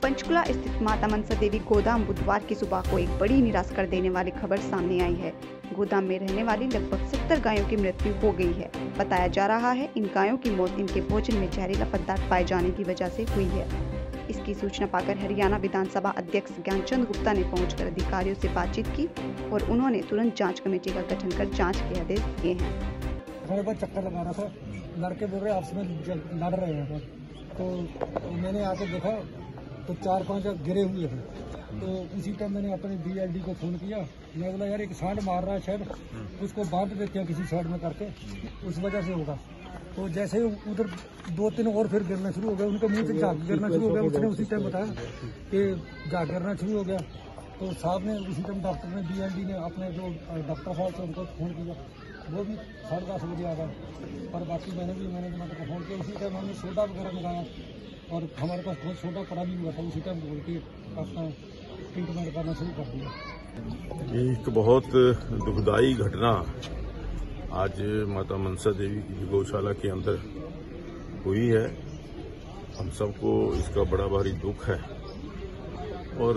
पंचकुला स्थित माता मनसा देवी गोदाम बुधवार की सुबह को एक बड़ी निराश कर देने वाली खबर सामने आई है। गोदाम में रहने वाली लगभग 70 गायों की मृत्यु हो गई है। बताया जा रहा है इन गायों की मौत इनके भोजन में जहरीला पदार्थ पाए जाने की वजह से हुई है। इसकी सूचना पाकर हरियाणा विधानसभा अध्यक्ष ज्ञानचंद गुप्ता ने पहुंचकर अधिकारियों से बातचीत की और उन्होंने तुरंत जाँच कमेटी का गठन कर जाँच के आदेश दिए हैं। चक्कर लगा रहा था, लड़के बोल रहे आपस में लड़ रहे हैं, तो मैंने आके देखा तो 4-5 गिरे हुए थे। तो उसी टाइम मैंने अपने DLD को फोन किया। मैं बोला यार एक साइड मार रहा है, शायद उसको बांध देते हैं किसी साइड में करके, उस वजह से होगा। तो जैसे ही उधर 2-3 और फिर गिरना शुरू हो गया, उनके मुंह से झाग गिरना शुरू हो गया। उसने उसी टाइम बताया कि झाग गिरना शुरू हो गया। तो साहब ने उसी टाइम डॉक्टर ने DLD ने अपने जो डॉक्टर साहब से उनको फोन किया, वो भी 10:30 बजे आ गए। और बाकी मैंने भी मैनेजमेंट को फोन किया। उसी टाइम हमने सोडा वगैरह मंगाया और हमारे पास बहुत सोडा पड़ा भी हुआ था। उसी टाइम बोल के अपना ट्रीटमेंट करना शुरू कर दिया। ये एक बहुत दुखदाई घटना आज माता मनसा देवी की गौशाला के अंदर हुई है। हम सबको इसका बड़ा भारी दुख है और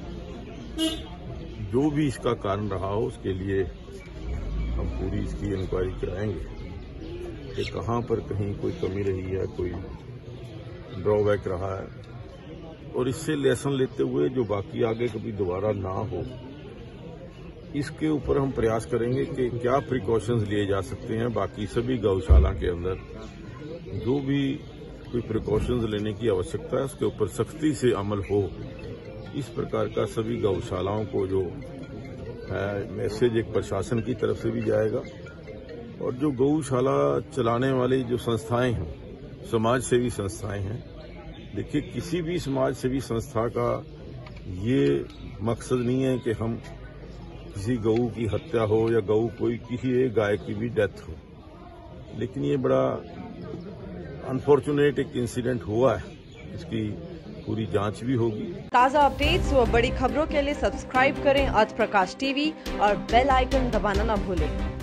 जो भी इसका कारण रहा हो उसके लिए हम पूरी इसकी इंक्वायरी कराएंगे कि कहाँ पर कहीं कोई कमी रही है, कोई ड्रॉबैक रहा है, और इससे लेसन लेते हुए जो बाकी आगे कभी दोबारा ना हो, इसके ऊपर हम प्रयास करेंगे कि क्या प्रिकॉशंस लिए जा सकते हैं। बाकी सभी गौशाला के अंदर जो भी कोई प्रिकॉशंस लेने की आवश्यकता है उसके ऊपर सख्ती से अमल हो। इस प्रकार का सभी गौशालाओं को जो है मैसेज एक प्रशासन की तरफ से भी जाएगा और जो गौशाला चलाने वाली जो संस्थाएं हैं, समाज सेवी संस्थाएं हैं। देखिए, किसी भी समाज सेवी संस्था का ये मकसद नहीं है कि हम किसी गऊ की हत्या हो या गऊ कोई किसी एक गाय की भी डेथ हो, लेकिन ये बड़ा अनफॉर्चुनेट एक इंसिडेंट हुआ है। इसकी पूरी जांच भी होगी। ताज़ा अपडेट्स व बड़ी खबरों के लिए सब्सक्राइब करें आज प्रकाश टीवी और बेल आइकन दबाना न भूलें।